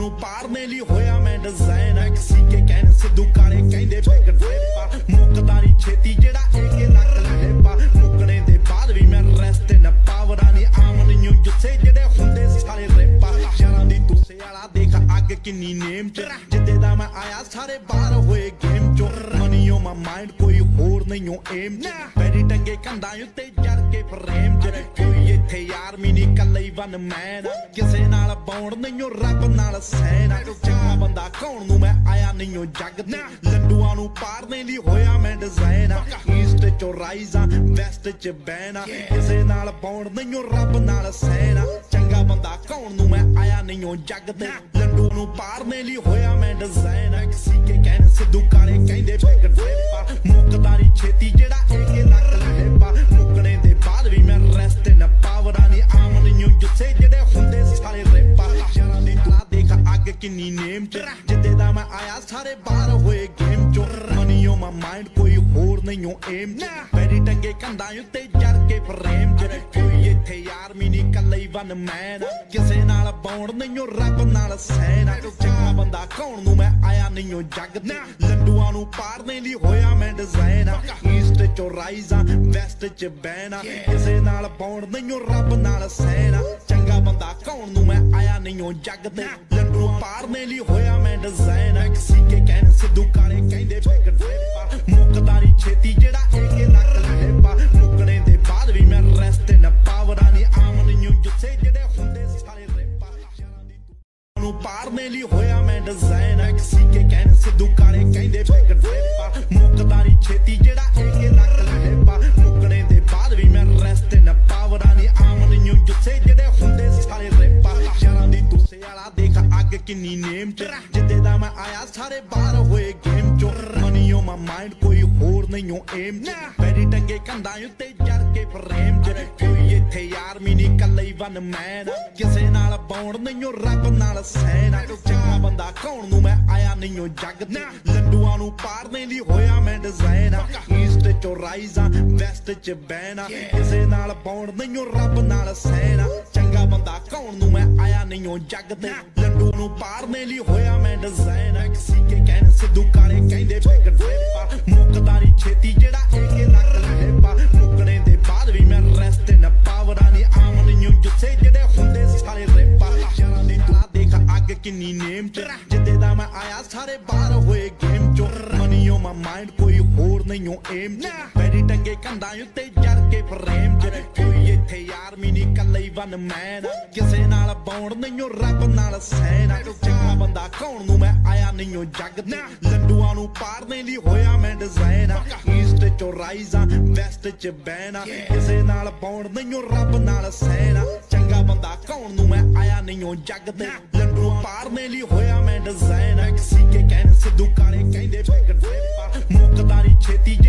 ਨੂੰ ਪਾਰਨੇ ਲਈ ਹੋਇਆ ਮੈਂ ਡਿਜ਼ਾਈਨ ਐਕਸੀ ਕੇ ਕਹਿਣ ਸਿੱਧੂ ਕਾਲੇ ਕਹਿੰਦੇ ਬਿਗ ਬ੍ਰਡ ਮੁੱਕਦਾ ਨਹੀਂ ਛੇਤੀ ਜਿਹੜਾ ਇਹ ਲੱਕ ਲੈਪਾ ਮੁੱਕਣੇ ਦੇ ਬਾਅਦ ਵੀ ਮੈਂ ਰੈਸਟ ਇਨ ਪਾਵਰਾਂ ਨਹੀਂ ਆਮਨ ਨੂੰ ਜਿੱਥੇ ਜਿਹੜੇ ਹੁੰਦੇ ਸਾਰੇ ਰੈਪਾ ਯਾਰਾਂ ਦੀ ਤੁਸੇ ਵਾਲਾ ਦੇਖ ਅੱਗ ਕਿੰਨੀ ਨੇਮ ਚ ਜਿੱਦੇ ਦਾ ਮੈਂ ਆਇਆ ਸਾਰੇ ਬਾਹਰ ਹੋਏ ਗੇਮ ਚੋਂ ਮਨੀ ਓ ਮਾਈ ਮਾਈਂਡ ਕੋਈ ਹੋਰ ਨਹੀਂ ਓ ਏਮ ਚ ਬੈਰੀ ਟੰਗੇ ਕੰਧਾਂ ਉੱਤੇ ਜੜ ਕੇ ਫਰੇਮ ਚ ਕੋਈ ਇੱਥੇ ਯਾਰ ਮੀ ਨਹੀਂ ਕੱਲੇ ਵਨ ਮੈਨ ਕਿਸੇ ਨਾਲ ਬੌਣ ਨਹੀਂ ਓ ਰੱਬ ਨਾਲ ਸੈਨ ਚੰਗਾ ਬੰਦਾ ਕੌਣ ਨੂੰ ਮੈਂ ਆਇਆ ਨਹੀਂ ਓ ਜੱਗ ਤੇ ਲੱਡੂਆਂ ਨੂੰ ਪਾਰਨੇ ਲਈ ਹੋਇਆ ਮੈਂ ਡਿਜ਼ਾਈਨ ਈਸਟ ਚੋਂ ਰਾਈਜ਼ਾਂ ਵੈਸਟ ਚ ਬੈਨਾ ਕਿਸੇ ਨਾਲ ਬੌਣ ਨਹੀਂ ਓ ਰੱਬ ਨਾਲ ਸੈਨ ਚੰਗਾ ਬੰਦਾ ਕੌਣ ਨੂੰ ਮੈਂ ਆਇਆ ਨਹੀਂ ਓ ਜੱਗ ਤੇ ਲੱਡੂ ਨੂੰ ਪਾਰਨੇ ਲਈ ਹੋਇਆ ਮੈਂ ਡਿਜ਼ਾਈਨ ਐਕਸੀ ਕੇ ਕਹਿਣ ਸਿੱਧੂ ਕਾਲੇ ਕਹਿੰਦੇ ਬਿਗ ਬ੍ਰਡ ਮੁੱਕਦਾ ਨਹੀਂ ਛੇਤੀ ਜਿਹੜਾ ਇਹ ਲੱਕ ਲੈਪਾ ਮੁੱਕਣੇ ਦੇ ਬਾਅਦ ਵੀ ਮੈਂ ਰੈਸਟ ਇਨ ਪਾਵਰਾਂ ਨਹੀਂ ਆਮਨ ਨੂੰ ਜਿੱਥੇ ਜਿਹੜੇ ਹੁੰਦੇ ਸਾਰੇ ਰੈਪਾ ਯਾਰਾਂ ਦੀ ਤਲਾ ਦੇਖ ਅੱਗ ਕਿੰਨੀ ਨੇਮ ਚ ਜਿੱਦੇ ਦਾ ਮੈਂ ਆਇਆ ਸਾਰੇ ਬਾਹਰ ਹੋਏ ਗੇਮ ਚੋਂ ਮਨੀ ਓ ਮਾਈ ਮਾਈਂਡ ਕੋਈ ਹੋਰ ਨਹੀਂ ਓ ਏਮ ਚ ਬੈਰੀ ਟੰਗੇ ਕੰਧਾਂ ਉੱਤੇ ਜੜ ਕੇ ਫਰੇਮ ਚ ਕੋਈ ਇੱਥੇ ਯਾਰ ਮੀ ਨਹੀਂ ਕੱਲੇ ਵਨ ਮੈਨ ਕਿਸੇ ਨਾਲ ਬੌਣ ਨਹੀਂ ਓ ਰੱਬ ਨਾਲ ਸੈਨ ਚੰਗਾ ਬੰਦਾ ਕੌਣ ਨੂੰ ਮੈਂ ਆਇਆ ਨਹੀਂ ਓ ਜੱਗ ਤੇ ਲੱਡੂਆਂ ਨੂੰ ਪਾਰਨੇ ਲਈ ਹੋਇਆ ਮੈਂ ਡਿਜ਼ਾਈਨ ਈਸਟ ਚੋਂ ਰਾਈਜ਼ਾਂ ਵੈਸਟ ਚ ਬੈਨਾ ਕਿਸੇ ਨਾਲ ਬੌਣ ਨਹੀਂ ਓ ਰੱਬ ਨਾਲ ਸੈਨ ਚੰਗਾ ਬੰਦਾ ਕੌਣ ਨੂੰ ਮੈਂ ਆਇਆ ਨਹੀਂ ਓ ਜੱਗ ਤੇ ਲੱਡੂ ਪਾਰਨੇ ਲਈ ਹੋਇਆ ਮੈਂ ਡਿਜ਼ਾਈਨ ਐਕਸੀ ਕੇ ਕਹਿਣ ਸਿੱਧੂ ਕਾਲੇ ਕਹਿੰਦੇ ਬਿਗ ਬ੍ਰਡ ਮੁੱਕਦਾ ਨਹੀਂ ਛੇਤੀ ਜਿਹੜਾ ਇਹ ਲੱਕ ਲੈਪਾ ਮੁੱਕਣੇ ਦੇ ਬਾਅਦ ਵੀ ਮੈਂ ਰੈਸਟ ਇਨ ਪਾਵਰਾਂ ਨਹੀਂ ਆਮਨ ਨੂੰ ਜਿੱਥੇ ਜਿਹੜੇ ਹੁੰਦੇ ਸਾਰੇ ਰੈਪਾ ਨੂੰ ਪਾਰਨੇ ਲਈ ਹੋਇਆ ਮੈਂ ਡਿਜ਼ਾਈਨ ਐਕਸੀ ਕੇ ਕਹਿਣ ਸਿੱਧੂ ਕਾਲੇ ਕਹਿੰਦੇ ਬਿਗ ਬ੍ਰਡ ਮੁੱਕਦਾ ਨਹੀਂ ਛੇਤੀ ਜਿਹੜਾ ਇਹ ਲੱਕ ਲੈਪਾ ਮੁੱਕਣੇ ਦੇ ਬਾਅਦ ਵੀ ਮੈਂ ਰੈਸਟ ਇਨ ਪਾਵਰਾਂ ਨਹੀਂ ਆਮਨ ਨੂੰ ਜਿੱਥੇ ਜਿਹੜੇ ਹੁੰਦੇ ਸਾਰੇ ਰੈਪਾ ਯਾਰਾਂ ਦੀ ਤੁਸੇ ਵਾਲਾ ਦੇਖ ਅੱਗ ਕਿੰਨੀ ਨੇਮ ਚ ਜਿੱਦੇ ਦਾ ਮੈਂ ਆਇਆ ਸਾਰੇ ਬਾਹਰ ਹੋਏ ਗੇਮ ਚੋਂ ਮਨੀ ਓ ਮਾਈ ਮਾਈਂਡ ਕੋਈ ਹੋਰ ਨਹੀਂ ਓ ਏਮ ਚ ਬੈਰੀ ਟੰਗੇ ਕੰਧਾਂ ਉੱਤੇ ਜੜ ਕੇ ਫਰੇਮ ਚ ਕੋਈ ਇੱਥੇ ਯਾਰ ਮੀ ਨਹੀਂ ਕੱਲੇ ਵਨ ਮੈਨ ਕਿਸੇ ਨਾਲ ਬੌਣ ਨਹੀਂ ਓ ਰੱਬ ਨਾਲ ਸੈਨ ਚੰਗਾ ਬੰਦਾ ਕੌਣ ਨੂੰ ਮੈਂ ਆਇਆ ਨਹੀਂ ਓ ਜੱਗ ਤੇ ਲੱਡੂਆਂ ਨੂੰ ਪਾਰਨੇ ਲਈ ਹੋਇਆ ਮੈਂ ਡਿਜ਼ਾਈਨ ਈਸਟ ਚੋਂ ਰਾਈਜ਼ਾਂ ਵੈਸਟ ਚ ਬੈਨਾ ਕਿਸੇ ਨਾਲ ਬੌਣ ਨਹੀਂ ਓ ਰੱਬ ਨਾਲ ਸੈਨ ਚੰਗਾ ਬੰਦਾ ਕੌਣ ਨੂੰ ਮੈਂ ਆਇਆ ਨਹੀਂ ਓ ਜੱਗ ਤੇ ਲੱਡੂ ਨੂੰ ਪਾਰਨੇ ਲਈ ਹੋਇਆ ਮੈਂ ਡਿਜ਼ਾਈਨ ਐਕਸੀ ਕੇ ਕਹਿਣ ਸਿੱਧੂ ਕਾਲੇ ਕਹਿੰਦੇ ਬਿਗ ਬ੍ਰਡ ਮੁੱਕਦਾ ਨਹੀਂ ਛੇਤੀ ਜਿਹੜਾ ਇਹ ਲੱਕ ਲੈਪਾ ਮੁੱਕਣੇ ਦੇ ਬਾਅਦ ਵੀ ਮੈਂ ਰੈਸਟ ਇਨ ਪਾਵਰਾਂ ਨਹੀਂ ਆਮਨ ਨੂੰ ਜਿੱਥੇ ਜਿਹੜੇ ਹੁੰਦੇ ਸਾਰੇ ਰੈਪਾ ਯਾਰਾਂ ਦੀ ਤਲਾ ਦੇਖ ਅੱਗ ਕਿੰਨੀ ਨੇਮ ਚ ਜਿੱਦੇ ਦਾ ਮੈਂ ਆਇਆ ਸਾਰੇ ਬਾਹਰ ਹੋਏ ਗੇਮ ਚੋਂ ਮਨੀ ਓ ਮਾਈ ਮਾਈਂਡ ਕੋਈ ਹੋਰ ਨਹੀਂ ਓ ਏਮ ਚ ਬੈਰੀ ਟੰਗੇ ਕੰਧਾਂ ਉੱਤੇ ਜੜ ਕੇ ਫਰੇਮ ਚ ਕੋਈ ਇੱਥੇ ਯਾਰ ਮੀ ਨਹੀਂ ਕੱਲੇ ਵਨ ਮੈਨ ਕਿਸੇ ਨਾਲ ਬੌਣ ਨਹੀਂ ਓ ਰੱਬ ਨਾਲ ਸੈਨ ਚੰਗਾ ਬੰਦਾ ਕੌਣ ਨੂੰ ਮੈਂ ਆਇਆ ਨਹੀਂ ਓ ਜੱਗ ਤੇ ਲੱਡੂਆਂ ਨੂੰ ਪਾਰਨੇ ਲਈ ਹੋਇਆ ਮੈਂ ਡਿਜ਼ਾਈਨ ਈਸਟ ਚੋਂ ਰਾਈਜ਼ਾਂ ਵੈਸਟ ਚ ਬੈਨਾ ਕਿਸੇ ਨਾਲ ਬੌਣ ਨਹੀਂ ਓ ਰੱਬ ਨਾਲ ਸੈਨ ਚੰਗਾ ਬੰਦਾ ਕੌਣ ਨੂੰ ਮੈਂ ਆਇਆ ਨਹੀਂ ਓ ਜੱਗ ਤੇ ਲੱਡੂ ਪਾਰਨੇ ਲਈ ਹੋਇਆ ਮੈਂ ਡਿਜ਼ਾਈਨ ਐਕਸੀ ਕੇ ਕਹਿਣ ਸਿੱਧੂ ਕਾਲੇ ਕਹਿੰਦੇ ਬਿਗ ਬ੍ਰਡ ਮੁੱਕਦਾ ਨਹੀਂ ਛੇਤੀ